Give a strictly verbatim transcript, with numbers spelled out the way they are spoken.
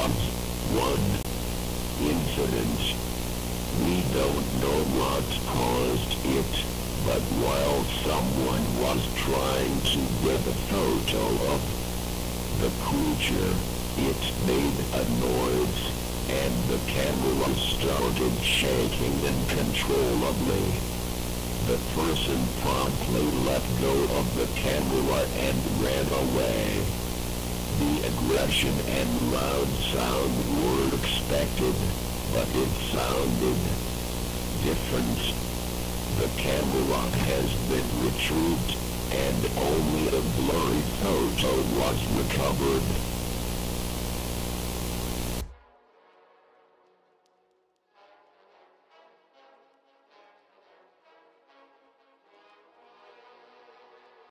was one incident. We don't know what caused it, but while someone was trying to get a photo of the creature, it made a noise, and the camera started shaking uncontrollably. The person promptly let go of the camera and ran away. The aggression and loud sound were expected, but it sounded different. The camera has been retrieved, and only a blurry photo was recovered.